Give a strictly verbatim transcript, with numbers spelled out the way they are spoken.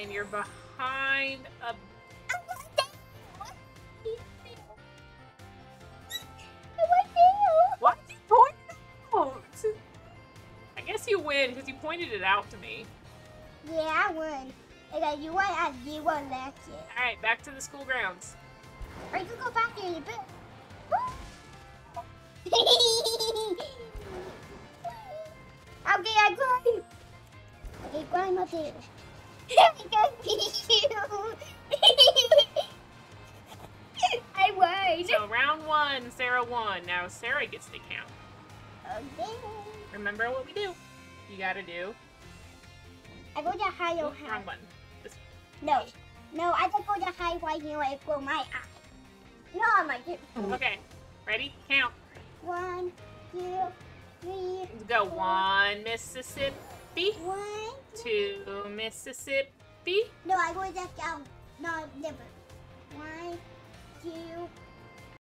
and you're behind a... Why did you point it out? I guess you win because you pointed it out to me. Yeah, I won. And then you won and you won last year. Alright, back to the school grounds. Or you can go back there a bit. Okay, I climb. Okay, climb up there. I won. So round one, Sarah won. Now Sarah gets to count. Okay. Remember what we do. You gotta do. I go to high or Oops, high. wrong one. This No. No, I just go to high right here and go my eye. No, my God. Okay, ready? Count. One, two, three. Go one Mississippi, One. two Mississippi, No, I go just down. No, never. One,